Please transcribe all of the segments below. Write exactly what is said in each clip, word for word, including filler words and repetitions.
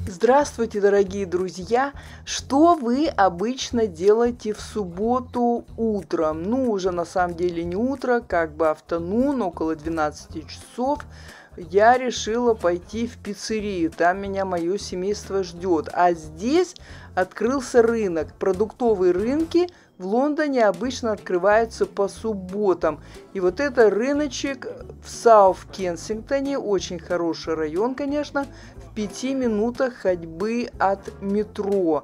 Здравствуйте, дорогие друзья! Что вы обычно делаете в субботу утром? Ну, уже на самом деле не утро, как бы афтернун, около двенадцати часов. Я решила пойти в пиццерию, там меня мое семейство ждет. А здесь открылся рынок. Продуктовые рынки в Лондоне обычно открываются по субботам. И вот это рыночек в Саут-Кенсингтоне, очень хороший район, конечно, в пяти минутах ходьбы от метро.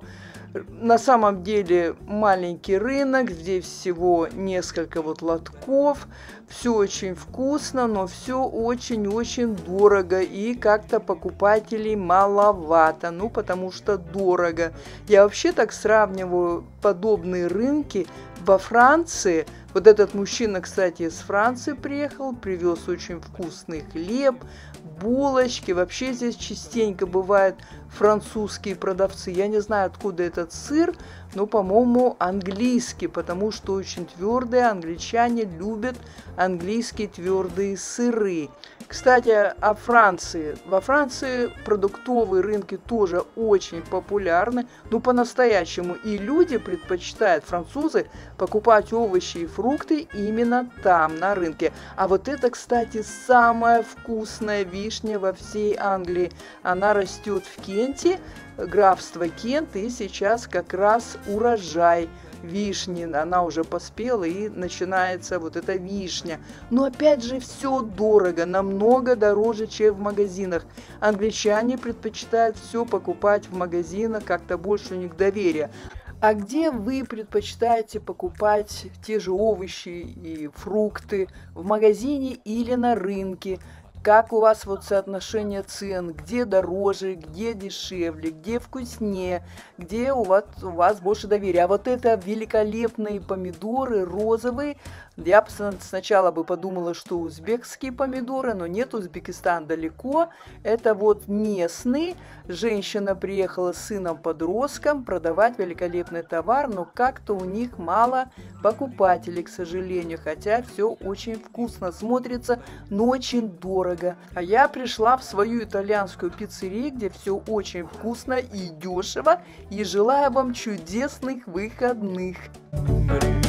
На самом деле маленький рынок, здесь всего несколько вот лотков, все очень вкусно, но все очень-очень дорого и как-то покупателей маловато, ну потому что дорого. Я вообще так сравниваю подобные рынки во Франции. Вот этот мужчина, кстати, из Франции приехал, привез очень вкусный хлеб, булочки. Вообще здесь частенько бывают французские продавцы. Я не знаю, откуда этот сыр, но, по-моему, английский, потому что очень твердые. Англичане любят английские твердые сыры. Кстати, о Франции. Во Франции продуктовые рынки тоже очень популярны, ну по-настоящему. И люди предпочитают, французы, покупать овощи и фрукты именно там, на рынке. А вот это, кстати, самая вкусная вишня во всей Англии. Она растет в Кенте, графство Кент, и сейчас как раз урожай вишни, она уже поспела и начинается вот эта вишня. Но опять же все дорого, намного дороже, чем в магазинах. Англичане предпочитают все покупать в магазинах, как-то больше у них доверия. А где вы предпочитаете покупать те же овощи и фрукты, в магазине или на рынке? Как у вас вот соотношение цен, где дороже, где дешевле, где вкуснее, где у вас, у вас больше доверия. А вот это великолепные помидоры розовые. Я сначала бы подумала, что узбекские помидоры, но нет, Узбекистан далеко. Это вот местные. Женщина приехала с сыном-подростком продавать великолепный товар, но как-то у них мало покупателей, к сожалению. Хотя все очень вкусно смотрится, но очень дорого. А я пришла в свою итальянскую пиццерию, где все очень вкусно и дешево. И желаю вам чудесных выходных.